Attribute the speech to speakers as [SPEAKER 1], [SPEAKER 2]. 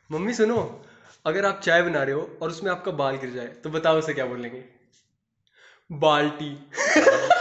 [SPEAKER 1] Mummy सुनो, अगर आप चाय बना रहे हो और उसमें आपका बाल गिर जाए तो बताओ उसे क्या बोलेंगे? बाल्टी।